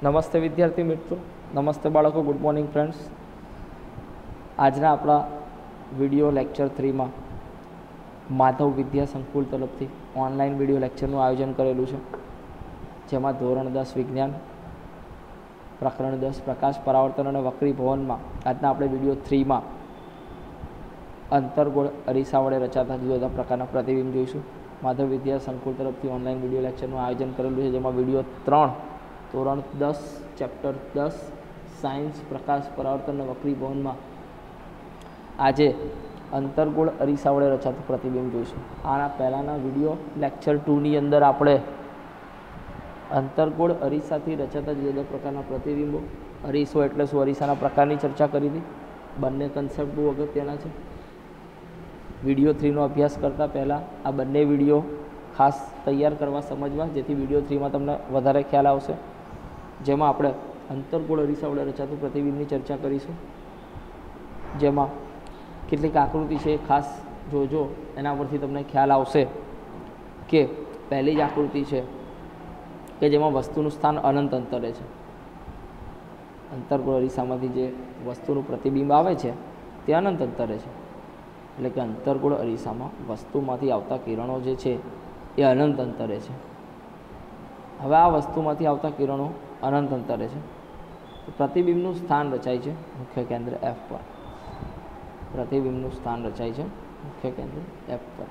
નમસ્તે વિદ્યાર્થી મિત્રો, નમસ્તે બાળકો, ગુડ મોર્નિંગ ફ્રેન્ડ્સ. આજના આપણા વિડીયો લેક્ચર 3માં માધવ વિદ્યા સંકુલ તરફથી ઓનલાઈન વિડીયો લેક્ચરનું આયોજન કરેલું છે, જેમાં ધોરણ 10 વિજ્ઞાન પ્રકરણ 10 પ્રકાશ પરાવર્તન અને વક્રી ભવનમાં આજના આપણે વિડીયો 3માં અંતર્ગોળ અરીસા વડે રચાતા જુદા જુદા પ્રકારના પ્રતિબિંબ જોઈશું. માધવ વિદ્યા સંકુલ તરફથી ઓનલાઈન વિડીયો લેક્ચરનું આયોજન કરેલું છે, જેમાં વિડીયો 3 ધોરણ 10 ચેપ્ટર 10 સાયન્સ પ્રકાશ પરાવર્તન અને વક્રી ભવનમાં આજે અંતર્ગોળ અરીસા વડે રચાતું પ્રતિબિંબ જોઈશું. આના પહેલાંના વિડીયો લેક્ચર 2ની અંદર આપણે અંતર્ગોળ અરીસાથી રચાતા જુદા જુદા પ્રકારના પ્રતિબિંબો, અરીસો એટલે શું, અરીસાના પ્રકારની ચર્ચા કરી હતી. બંને કન્સેપ્ટ બહુ અગત્યના છે. વિડીયો 3નો અભ્યાસ કરતાં પહેલાં આ બંને વિડીયો ખાસ તૈયાર કરવા સમજવા, જેથી વિડીયો 3માં તમને વધારે ખ્યાલ આવશે. જેમાં આપણે અંતર્ગોળ અરીસા વડે રચાતું પ્રતિબિંબની ચર્ચા કરીશું, જેમાં કેટલીક આકૃતિ છે ખાસ જોજો, એના પરથી તમને ખ્યાલ આવશે કે પહેલી જ આકૃતિ છે કે જેમાં વસ્તુનું સ્થાન અનંત અંતરે છે. અંતર્ગોળ અરીસામાંથી જે વસ્તુનું પ્રતિબિંબ આવે છે તે અનંત અંતરે છે, એટલે કે અંતર્ગોળ અરીસામાં વસ્તુમાંથી આવતા કિરણો જે છે એ અનંત અંતરે છે. હવે આ વસ્તુમાંથી આવતા કિરણો અનંત અંતરે છે, તો પ્રતિબિંબનું સ્થાન રચાય છે મુખ્ય કેન્દ્ર F પર. પ્રતિબિંબનું સ્થાન રચાય છે મુખ્ય કેન્દ્ર F પર.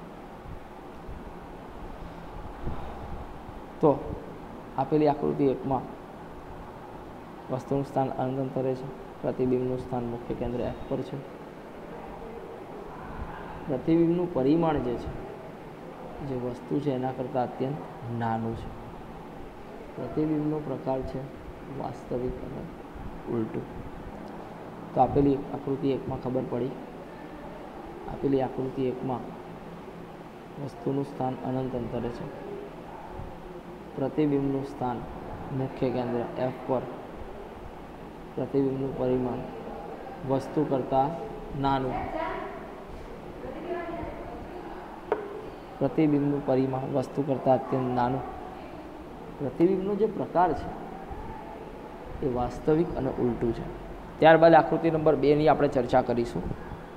તો આપેલી આકૃતિ 1માં વસ્તુનું સ્થાન અનંત અંતરે છે, પ્રતિબિંબનું સ્થાન મુખ્ય કેન્દ્ર F પર છે. પ્રતિબિંબનું પરિમાણ જે છે, જે વસ્તુ છે એના કરતાં અત્યંત નાનું છે. પ્રતિબિંબનો પ્રકાર છે વાસ્તવિક અને ઉલટું. તો આપેલી આકૃતિ 1માં ખબર પડી. આપેલી આકૃતિ 1માં વસ્તુનું સ્થાન અનંત અંતરે છે, પ્રતિબિંબનું સ્થાન મુખ્ય કેન્દ્ર F પર, પ્રતિબિંબનું પરિમાણ વસ્તુ કરતાં નાનું. પ્રતિબિંબનું પરિમાણ વસ્તુ કરતાં અત્યંત નાનું. પ્રતિબિંબનો જે પ્રકાર છે એ વાસ્તવિક અને ઉલટું છે. ત્યારબાદ આકૃતિ નંબર 2ની આપણે ચર્ચા કરીશું,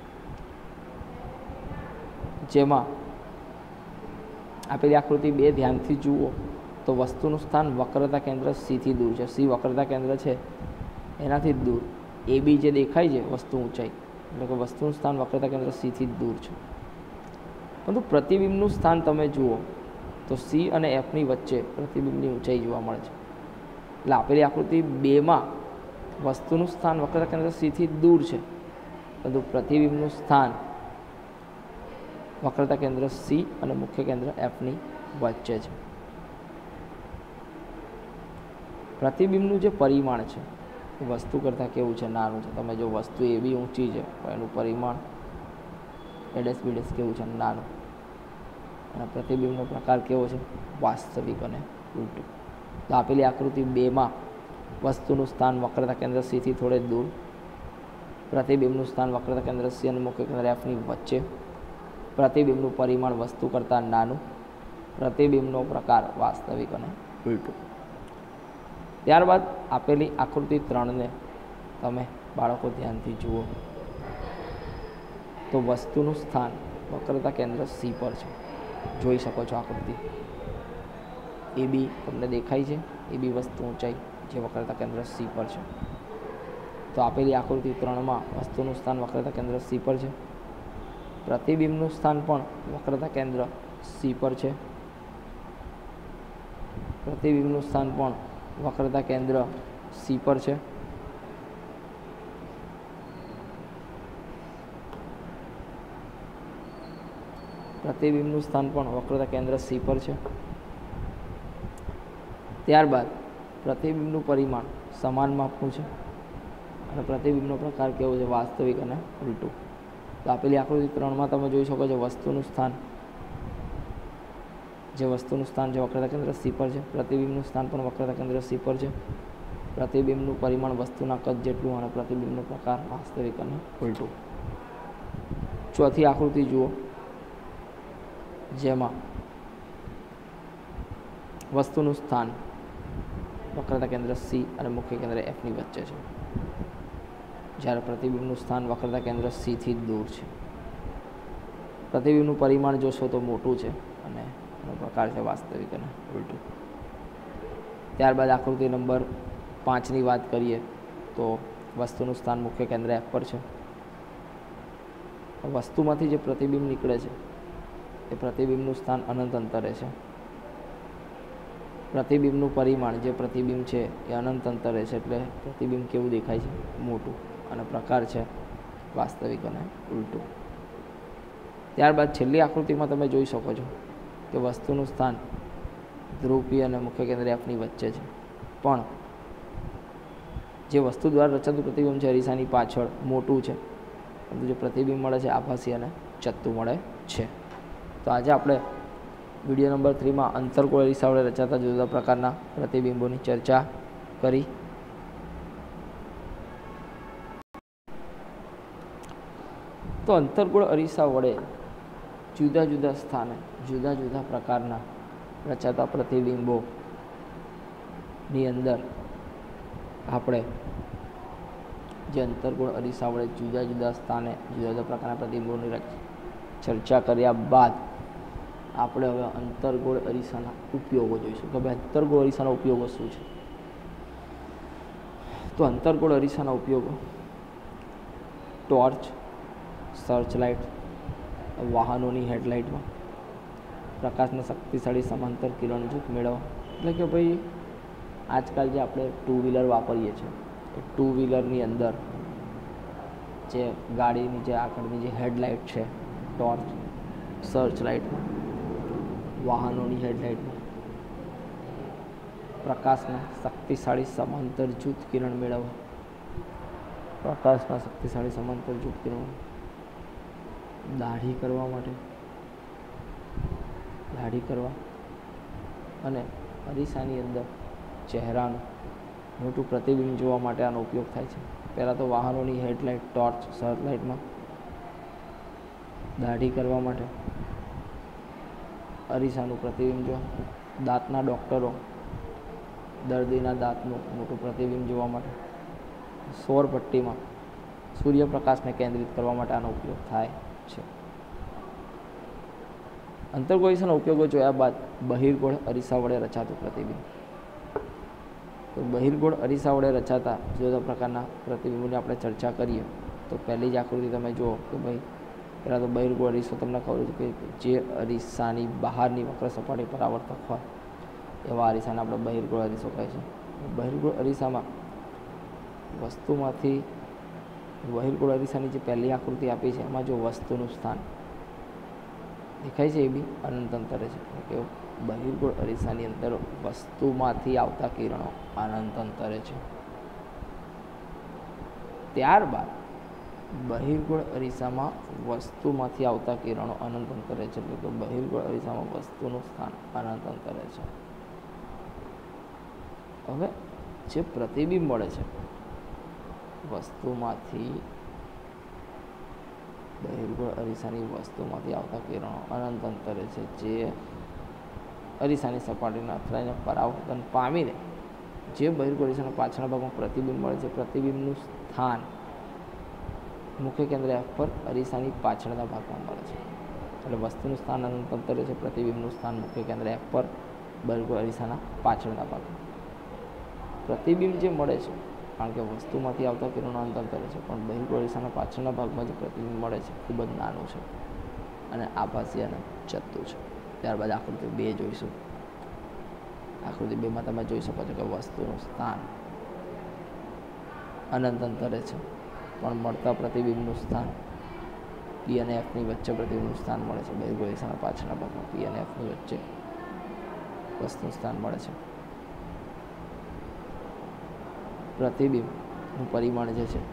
જેમાં આપેલી આકૃતિ 2 ધ્યાનથી જુઓ તો વસ્તુનું સ્થાન વક્રતા કેન્દ્ર Cથી દૂર છે. C વક્રતા કેન્દ્ર છે એનાથી જ દૂર. AB જે દેખાય છે વસ્તુ ઊંચાઈ, એટલે કે વસ્તુનું સ્થાન વક્રતા કેન્દ્ર Cથી જ દૂર છે. પરંતુ પ્રતિબિંબનું સ્થાન તમે જુઓ તો C અને Fની વચ્ચે પ્રતિબિંબની ઊંચાઈ જોવા મળે છે. એટલે આપેલી આકૃતિ 2માં વસ્તુનું સ્થાન વક્રતા કેન્દ્ર Cથી દૂર છે, પરંતુ પ્રતિબિંબનું સ્થાન વક્રતા કેન્દ્ર C અને મુખ્ય કેન્દ્ર Fની વચ્ચે છે. પ્રતિબિંબનું જે પરિમાણ છે એ વસ્તુ કરતાં કેવું છે, નાનું છે. તમે જો વસ્તુ એવી ઊંચી છે પણ એનું પરિમાણ એડેસ બીડેસ કેવું છે, નાનું. અને પ્રતિબિંબનો પ્રકાર કેવો છે, વાસ્તવિક અને ઉલટું. તો આપેલી આકૃતિ 2માં વસ્તુનું સ્થાન વક્રતા કેન્દ્ર Cથી થોડે દૂર, પ્રતિબિંબનું સ્થાન વક્રતા કેન્દ્ર C અને મુખ્ય કેન્દ્ર Fની વચ્ચે, પ્રતિબિંબનું પરિમાણ વસ્તુ કરતાં નાનું, પ્રતિબિંબનો પ્રકાર વાસ્તવિક અને ઉલટું. ત્યારબાદ આપેલી આકૃતિ 3ને તમે બાળકો ધ્યાનથી જુઓ તો વસ્તુનું સ્થાન વક્રતા કેન્દ્ર C પર છે. જોઈ શકો છો આકૃતિ. AB તમને દેખાય છે, AB વસ્તુ ઊંચાઈ જે વક્રતા કેન્દ્ર C પર છે. તો આપેલી આકૃતિ 3માં વસ્તુનું સ્થાન વક્રતા કેન્દ્ર C પર છે, પ્રતિબિંબનું સ્થાન પણ વક્રતા કેન્દ્ર C પર છે, પ્રતિબિંબનું સ્થાન પણ વક્રતા કેન્દ્ર C પર છે. પ્રતિબિંબનું સ્થાન પણ વક્રતા કેન્દ્ર C પર છે. ત્યારબાદ પ્રતિબિંબનું પરિમાણ સમાન માપનું છે અને પ્રતિબિંબનો પ્રકાર કેવો છે, વાસ્તવિક અને ઉલટું. તો આપેલી આકૃતિ 3માં તમે જોઈ શકો છો વસ્તુનું સ્થાન છે વક્રતા કેન્દ્ર C પર છે, પ્રતિબિંબનું સ્થાન પણ વક્રતા કેન્દ્ર C પર છે, પ્રતિબિંબનું પરિમાણ વસ્તુના કદ જેટલું અને પ્રતિબિંબનો પ્રકાર વાસ્તવિક અને ઉલટું. ચોથી આકૃતિ જુઓ, જેમાં વસ્તુનું સ્થાન વક્રતા કેન્દ્ર સી અને મુખ્ય કેન્દ્ર એફની વચ્ચે છે, જ્યારે પ્રતિબિંબનું સ્થાન વક્રતા કેન્દ્ર સીથી દૂર છે. પ્રતિબિંબનું પરિમાણ જોશો તો મોટું છે અને એનો પ્રકાર છે વાસ્તવિક અને ઉલટું. ત્યારબાદ આકૃતિ નંબર 5ની વાત કરીએ તો વસ્તુનું સ્થાન મુખ્ય કેન્દ્ર એફ પર છે. વસ્તુમાંથી જે પ્રતિબિંબ નીકળે છે એ પ્રતિબિંબનું સ્થાન અનંત અંતરે છે. પ્રતિબિંબનું પરિમાણ જે પ્રતિબિંબ છે એ અનંત અંતરે છે, એટલે પ્રતિબિંબ કેવું દેખાય છે? મોટું. અને પ્રકાર છે વાસ્તવિક અને ઉલટું. ત્યારબાદ છેલ્લી આકૃતિમાં તમે જોઈ શકો છો કે વસ્તુનું સ્થાન ધ્રુવ પી અને મુખ્ય કેન્દ્ર એફની વચ્ચે છે, પણ જે વસ્તુ દ્વારા રચાતું પ્રતિબિંબ છે અરીસાની પાછળ મોટું છે, પરંતુ જે પ્રતિબિંબ મળે છે આભાસી અને ચત્તુ મળે છે. તો આજે આપણે વિડીયો નંબર 3માં અંતર્ગોળ અરીસા વડે રચાતા જુદા જુદા પ્રકારના પ્રતિબિંબોની ચર્ચા કરી. તો અંતર્ગોળ અરીસા વડે જુદા જુદા સ્થાને જુદા જુદા પ્રકારના રચાતા પ્રતિબિંબોની અંદર આપણે જે અંતર્ગોળ અરીસા વડે જુદા જુદા સ્થાને જુદા જુદા પ્રકારના પ્રતિબિંબોની ચર્ચા કર્યા બાદ આપણે હવે અંતર્ગોળ અરીસાના ઉપયોગો જોઈશું કે ભાઈ અંતર્ગોળ અરીસાના ઉપયોગો શું છે. તો અંતર્ગોળ અરીસાના ઉપયોગો ટોર્ચ, સર્ચ લાઇટ, વાહનોની હેડલાઇટમાં પ્રકાશના શક્તિશાળી સમાંતર કિરણજ્યોત મેળવવા. એટલે કે ભાઈ આજકાલ જે આપણે 2 વ્હીલર વાપરીએ છીએ એ 2 વ્હીલરની અંદર જે ગાડીની જે આગળની જે હેડલાઇટ છે, ટોર્ચ, સર્ચ લાઇટમાં, વાહનોની હેડલાઇટમાં પ્રકાશના શક્તિશાળી સમાંતર જૂથ કિરણ મેળવવા. પ્રકાશના શક્તિશાળી સમાંતર જૂથ કિરણ દાઢી કરવા માટે, દાઢી કરવા અને અરીસાની અંદર ચહેરાનું મોટું પ્રતિબિંબ જોવા માટે આનો ઉપયોગ થાય છે. પહેલાં તો વાહનોની હેડલાઇટ, ટોર્ચ, સર્ચ લાઇટમાં દાઢી કરવા માટે, અરીસાનું પ્રતિબિંબ જોવા, દાંતના ડૉક્ટરો દર્દીના દાંતનું મોટું પ્રતિબિંબ જોવા માટે, સૌર પટ્ટીમાં સૂર્યપ્રકાશને કેન્દ્રિત કરવા માટે આનો ઉપયોગ થાય છે. અંતર્ગોળ અરીસાના ઉપયોગો જોયા બાદ બહિર્ગોળ અરીસા વડે રચાતું પ્રતિબિંબ. તો બહિર્ગોળ અરીસા વડે રચાતા જુદા પ્રકારના પ્રતિબિંબોની આપણે ચર્ચા કરીએ તો પહેલી જ આકૃતિ તમે જુઓ કે ભાઈ પહેલાં તો બહિર્ગોળ અરીસો તમને ખબર છે કે જે અરીસાની બહારની વક્ર સપાટી પર આવર્તક હોય એવા અરીસાને આપણે બહિર્ગોળ અરીસો કહે છે. બહિર્ગોળ અરીસામાં વસ્તુમાંથી બહિર્ગોળ અરીસાની જે પહેલી આકૃતિ આપી છે એમાં જો વસ્તુનું સ્થાન દેખાય છે એ બી અનંત અંતરે છે. કે બહિર્ગોળ અરીસાની અંદર વસ્તુમાંથી આવતા કિરણો અનંત અંતરે છે. ત્યારબાદ બહિર્ગોળ અરીસામાં વસ્તુમાંથી આવતા કિરણો અનંત અંતરે છે, એટલે કે બહિર્ગોળ અરીસામાં વસ્તુનું સ્થાન અનંત અંતરે છે. હવે જે પ્રતિબિંબ મળે છે વસ્તુમાંથી, બહિર્ગોળ અરીસાની વસ્તુમાંથી આવતા કિરણો અનંત અંતરે છે, જે અરીસાની સપાટીને અથડાઈને પરાવર્તન પામીને જે બહિર્ગોળ અરીસાના પાછળના ભાગમાં પ્રતિબિંબ મળે છે, પ્રતિબિંબનું સ્થાન મુખ્ય કેન્દ્ર એફ પર અરીસાની પાછળના ભાગમાં મળે છે. એટલે વસ્તુનું સ્થાન અનંત અંતરે છે, પ્રતિબિંબનું સ્થાન મુખ્ય કેન્દ્ર એફ પર બહિર્ગોળ અરીસાના પાછળના ભાગમાં. પ્રતિબિંબ જે મળે છે કારણ કે વસ્તુમાંથી આવતા કિરણો અનંત અંતરે છે, પણ બહિર્ગોળ અરીસાના પાછળના ભાગમાં જે પ્રતિબિંબ મળે છે ખૂબ જ નાનું છે અને આભાસી અને ચત્તુ છે. ત્યારબાદ આકૃતિ 2 જોઈશું. આકૃતિ 2માં તમે જોઈ શકો છો કે વસ્તુનું સ્થાન અનંત અંતરે છે, પણ મળતા પ્રતિબિંબનું સ્થાન પી અને એફની વચ્ચે પ્રતિબિંબનું સ્થાન મળે છે. બહિર્ગોળ અરીસાના પાછળના ભાગમાં પી અને એફની વચ્ચે વસ્તુનું સ્થાન મળે છે. પ્રતિબિંબનું પરિમાણ જે છે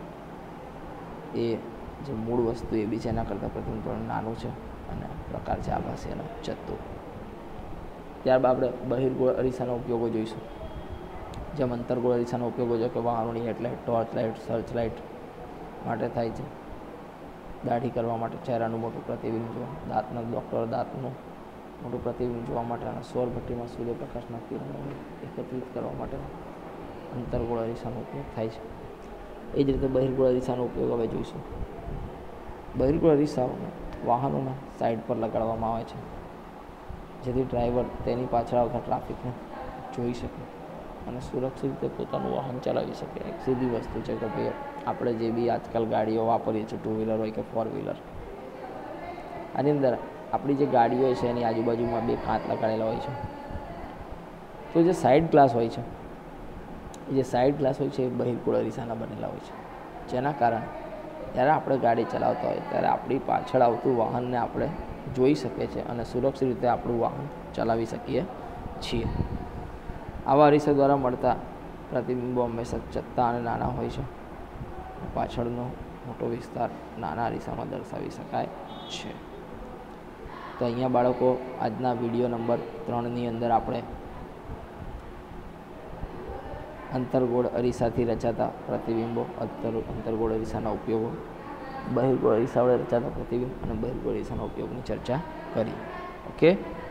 એ જે મૂળ વસ્તુ એ બી છે એના કરતાં પ્રતિબિંબ થોડું નાનું છે અને પ્રકાર છે આભાસી અને ચત્તુ. ત્યારબાદ આપણે બહિર્ગોળ અરીસાના ઉપયોગો જોઈશું. જેમ અંતર્ગોળ અરીસાના ઉપયોગો છે કે વાહનોની headlight, torch light, search light માટે થાય છે, દાઢી કરવા માટે, ચહેરાનું મોટું પ્રતિબિંબ જોવા, દાંતના ડૉક્ટર દાંતનું મોટું પ્રતિબિંબ જોવા માટે અને સૌર ભઠ્ઠીમાં સૂર્યપ્રકાશના કિરણોને એકત્રિત કરવા માટે અંતર્ગોળ અરીસાનો ઉપયોગ થાય છે. એ જ રીતે બહિર્ગોળ અરીસાનો ઉપયોગ હવે જોઈશું. બહિર્ગોળ અરીસાઓને વાહનોના સાઈડ પર લગાડવામાં આવે છે, જેથી ડ્રાઈવર તેની પાછળ આવતા ટ્રાફિકને જોઈ શકે અને સુરક્ષિત રીતે પોતાનું વાહન ચલાવી શકે. એક સીધી વસ્તુ છે કે ભાઈ આપણે જે બી આજકાલ ગાડીઓ વાપરીએ છીએ, 2 વ્હીલર હોય કે 4 વ્હીલર, આની અંદર આપણી જે ગાડીઓ છે એની આજુબાજુમાં 2 કાચ લગાડેલા હોય છે. તો જે સાઈડ ગ્લાસ હોય છે, જે સાઈડ ગ્લાસ હોય છે એ બહિર્ગોળ અરીસાના બનેલા હોય છે, જેના કારણે જ્યારે આપણે ગાડી ચલાવતા હોય ત્યારે આપણી પાછળ આવતું વાહનને આપણે જોઈ શકીએ છીએ અને સુરક્ષિત રીતે આપણું વાહન ચલાવી શકીએ છીએ. આવા અરીસા દ્વારા મળતા પ્રતિબિંબો હંમેશા ચત્તા અને નાના હોય છે. પાછળનો મોટો વિસ્તાર નાના અરીસામાં દર્શાવી શકાય છે. તો અહીંયા બાળકો આજના વિડીયો નંબર 3ની અંદર આપણે અંતર્ગોળ અરીસાથી રચાતા પ્રતિબિંબો, અંતર્ગોળ અરીસાના ઉપયોગો, બહિર્ગોળ અરીસા વડે રચાતા પ્રતિબિંબ અને બહિર્ગોળ અરીસાના ઉપયોગની ચર્ચા કરી. ઓકે.